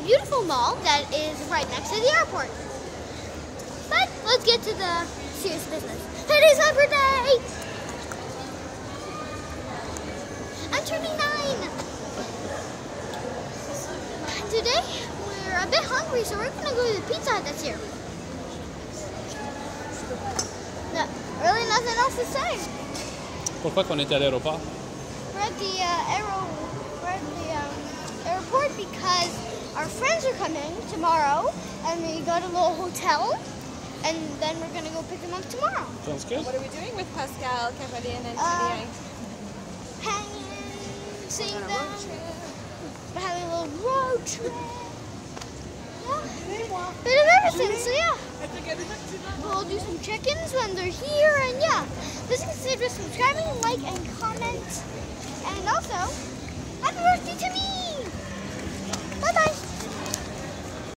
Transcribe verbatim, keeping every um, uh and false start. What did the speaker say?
beautiful mall that is right next to the airport. But let's get to the serious business. Today's my birthday! I'm turning nine! Today, we're a bit hungry, so we're gonna go to the Pizza Hut that's here. No, really nothing else to say. Pourquoi qu'on est à l'aéroport? We're at the uh, aero, we're at the um, airport because our friends are coming tomorrow, and we got a little hotel, and then we're gonna go pick them up tomorrow. Sounds good. What are we doing with Pascal, Caroline, and Uh, Julien? Hanging, seeing On a them, road trip. we're having a little road trip. Yeah, bit of everything. So yeah, we'll do some check-ins when they're here, and yeah, please consider subscribing, like, and comment, and also happy birthday to me. Bye bye.